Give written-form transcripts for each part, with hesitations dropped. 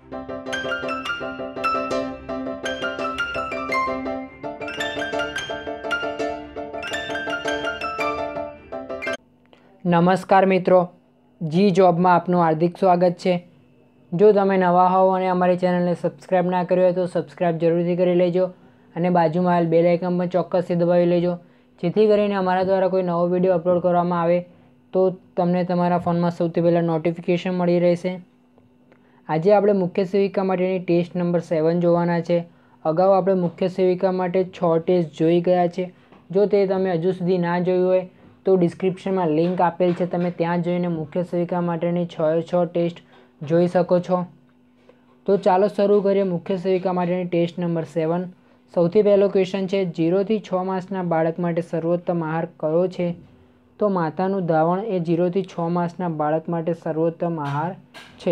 નમસ્કાર મિત્રો, જી જોબમાં આપનું હાર્દિક સ્વાગત છે। જો તમે નવા હોવ અને અમારી ચેનલને સબસ્ક્રાઈબ ના કરી હોય તો સબસ્ક્રાઈબ જરૂરથી કરી લેજો અને બાજુમાં આવેલ બેલ આઇકન પણ ચોક્કસથી દબાવી લેજો, જેથી કરીને અમારા દ્વારા કોઈ નવો વિડીયો અપલોડ કરવામાં આવે તો તમને તમારા ફોનમાં સૌથી પહેલાં નોટિફિકેશન મળી રહેશે। આજે આપણે મુખ્ય સેવિકા માટેની ટેસ્ટ નંબર 7 જોવાના છે। અગાઉ આપણે મુખ્ય સેવિકા માટે 6 ટેસ્ટ જોઈ ગયા છે। જો તે તમે હજુ સુધી ના જોયું હોય તો ડિસ્ક્રિપ્શનમાં લિંક આપેલ છે, તમે ત્યાં જઈને મુખ્ય સેવિકા માટેની 6 ટેસ્ટ જોઈ શકો છો। તો ચાલો શરૂ કરીએ મુખ્ય સેવિકા માટેની ટેસ્ટ નંબર 7। સૌથી પહેલો ક્વેશ્ચન છે, 0 થી 6 માસના બાળક માટે સર્વોત્તમ આહાર કયો છે? તો માતાનું ધાવણ એ 0 થી 6 માસના બાળક માટે સર્વોત્તમ આહાર છે।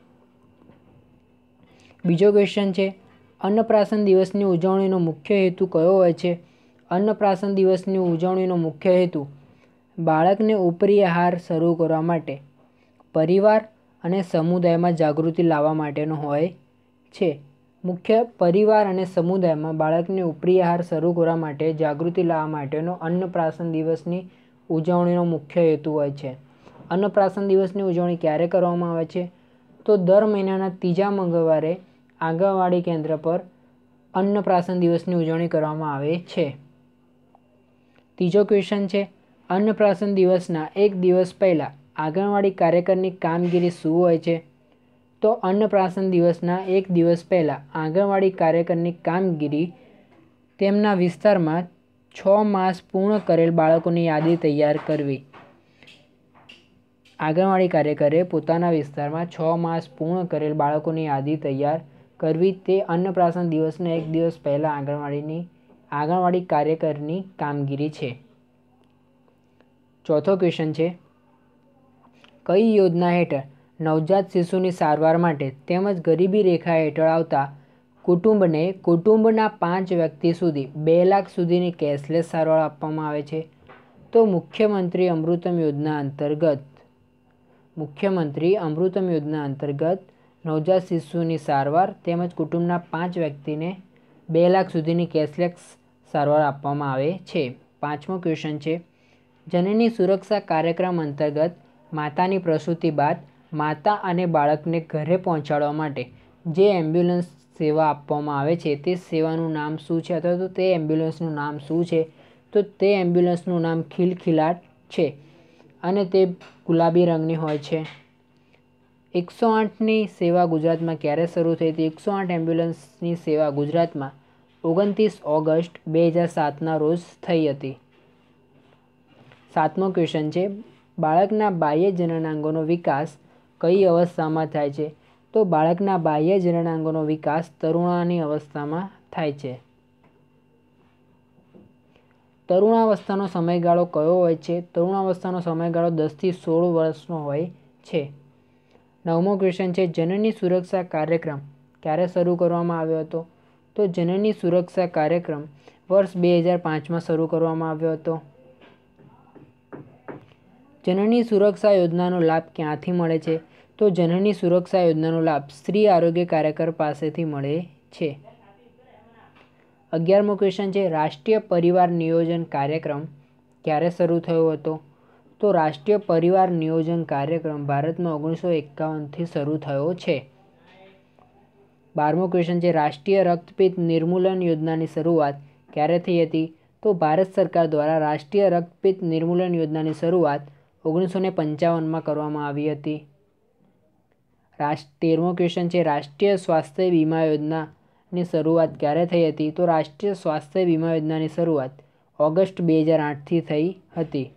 બીજો ક્વેશ્ચન છે, અન્નપ્રાશન દિવસની ઉજવણીનો મુખ્ય હેતુ કયો હોય છે? અન્નપ્રાશન દિવસની ઉજવણીનો મુખ્ય હેતુ બાળકને ઉપરી આહાર શરૂ કરવા માટે, પરિવાર અને સમુદાયમાં જાગૃતિ લાવવા માટેનો હોય છે। મુખ્ય પરિવાર અને સમુદાયમાં બાળકને ઉપરી આહાર શરૂ કરવા માટે જાગૃતિ લાવવા માટેનો અન્નપ્રાશન દિવસની ઉજવણીનો મુખ્ય હેતુ હોય છે। અન્નપ્રાશન દિવસની ઉજવણી ક્યારે કરવામાં આવે છે? તો દર મહિનાના ત્રીજા મંગળવારે આંગણવાડી કેન્દ્ર પર અન્નપ્રાશન દિવસની ઉજવણી કરવામાં આવે છે। ત્રીજો ક્વેશ્ચન છે, અન્નપ્રાશન દિવસના એક દિવસ પહેલાં આંગણવાડી કાર્યકરની કામગીરી શું હોય છે? તો અન્નપ્રાશન દિવસના એક દિવસ પહેલાં આંગણવાડી કાર્યકરની કામગીરી તેમના વિસ્તારમાં 6 માસ પૂર્ણ કરેલ બાળકોની યાદી તૈયાર કરવી। આંગણવાડી કાર્યકરે પોતાના વિસ્તારમાં 6 માસ પૂર્ણ કરેલ બાળકોની યાદી તૈયાર કરવી, તે અન્નપ્રાશન દિવસના એક દિવસ પહેલાં આંગણવાડી કાર્યકરની કામગીરી છે। ચોથો ક્વેશ્ચન છે, કઈ યોજના હેઠળ નવજાત શિશુની સારવાર માટે તેમજ ગરીબી રેખા હેઠળ આવતા કુટુંબને કુટુંબના 5 વ્યક્તિ સુધી 2 લાખ સુધીની કેશલેસ સારવાર આપવામાં આવે છે? તો મુખ્યમંત્રી અમૃતમ યોજના અંતર્ગત નવજાત શિશુની સારવાર તેમજ કુટુંબના 5 વ્યક્તિને 2 લાખ સુધીની કેશલેસ સારવાર આપવામાં આવે છે। પાંચમો ક્વેશ્ચન છે, જનની સુરક્ષા કાર્યક્રમ અંતર્ગત માતાની પ્રસૂતિ બાદ માતા અને બાળકને ઘરે પહોંચાડવા માટે જે એમ્બ્યુલન્સ સેવા આપવામાં આવે છે તે સેવાનું નામ શું છે, અથવા તો તે એમ્બ્યુલન્સનું નામ શું છે? તો તે એમ્બ્યુલન્સનું નામ ખિલખિલાટ છે અને તે ગુલાબી રંગની હોય છે। 108ની સેવા ગુજરાતમાં ક્યારે શરૂ થઈ હતી? 108 એમ્બ્યુલન્સની સેવા ગુજરાતમાં 29 ઓગસ્ટ 2007ના રોજ થઈ હતી। સાતમો ક્વેશ્ચન છે, બાળકના બાહ્ય જનનાંગોનો વિકાસ કઈ અવસ્થામાં થાય છે? તો બાળકના બાહ્ય જનનાંગોનો વિકાસ તરુણાની અવસ્થામાં થાય છે। તરુણાવસ્થાનો સમયગાળો કયો હોય છે? તરુણાવસ્થાનો સમયગાળો 10 થી 16 વર્ષનો હોય છે। નવમો ક્વેશ્ચન છે, જનની સુરક્ષા કાર્યક્રમ ક્યારે શરૂ કરવામાં આવ્યો હતો? તો જનની સુરક્ષા કાર્યક્રમ વર્ષ 2005માં શરૂ કરવામાં આવ્યો હતો। જનની સુરક્ષા યોજનાનો લાભ ક્યાંથી મળે છે? તો જનની સુરક્ષા યોજનાનો લાભ સ્ત્રી આરોગ્ય કાર્યકર પાસેથી મળે છે। 11મો ક્વેશ્ચન છે, રાષ્ટ્રીય પરિવાર નિયોજન કાર્યક્રમ ક્યારે શરૂ થયો હતો? તો રાષ્ટ્રીય પરિવાર નિયોજન કાર્યક્રમ ભારતમાં 1951થી શરૂ થયો છે। 12મો ક્વેશ્ચન છે, રાષ્ટ્રીય રક્તપિત્ત નિર્મૂલન યોજનાની શરૂઆત ક્યારે થઈ હતી? તો ભારત સરકાર દ્વારા રાષ્ટ્રીય રક્તપિત્ત નિર્મૂલન યોજનાની શરૂઆત 1955માં કરવામાં આવી હતી। 13મો ક્વેશ્ચન છે, રાષ્ટ્રીય સ્વાસ્થ્ય વીમા યોજનાની શરૂઆત ક્યારે થઈ હતી? તો રાષ્ટ્રીય સ્વાસ્થ્ય વીમા યોજનાની શરૂઆત ઓગસ્ટ 2008થી થઈ હતી।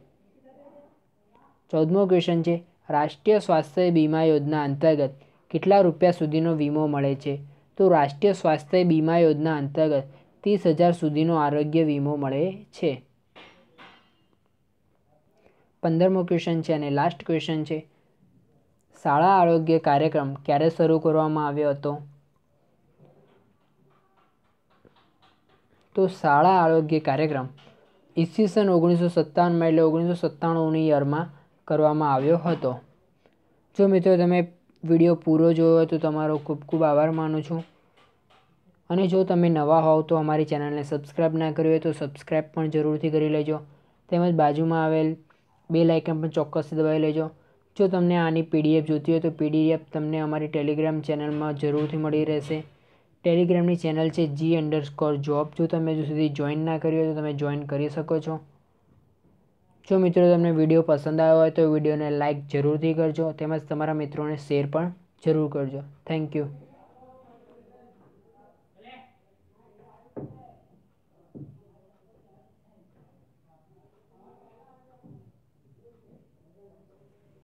14મો ક્વેશ્ચન છે, રાષ્ટ્રીય સ્વાસ્થ્ય વીમા યોજના અંતર્ગત કેટલા રૂપિયા સુધીનો વીમો મળે છે? તો રાષ્ટ્રીય સ્વાસ્થ્ય વીમા યોજના અંતર્ગત 30,000 સુધીનો આરોગ્ય વીમો મળે છે। 15મો ક્વેશ્ચન છે અને લાસ્ટ ક્વેશ્ચન છે, શાળા આરોગ્ય કાર્યક્રમ ક્યારે શરૂ કરવામાં આવ્યો હતો? તો શાળા આરોગ્ય કાર્યક્રમ ઈસવીસન 1957માં એટલે 1997ની યરમાં કરવામાં આવ્યો હતો। જો મિત્રો તમે વિડીયો પૂરો જોયો હોય તો તમારો ખૂબ ખૂબ આભાર માનું છું. અને જો તમે નવા હોવ તો અમારી ચેનલને સબસ્ક્રાઈબ ના કરી હોય તો સબસ્ક્રાઈબ પણ જરૂરથી કરી લેજો. તેમજ બાજુમાં આવેલ બેલ આઇકન પણ ચોક્કસથી દબાવી લેજો. જો તમને આની PDF જોઈતી હોય તો PDF તમને અમારી ટેલિગ્રામ ચેનલમાં જરૂરથી મળી રહેશે. ટેલિગ્રામની ચેનલ છે G_job. જો તમે હજુ સુધી જોઈન ના કરી હોય તો તમે જોઈન કરી શકો છો. જો મિત્રો તમને વિડીયો પસંદ આવ્યો હોય તો વિડીયોને લાઇક જરૂરથી કરજો તેમજ તમારા મિત્રોને શેર પણ જરૂર કરજો. Thank you.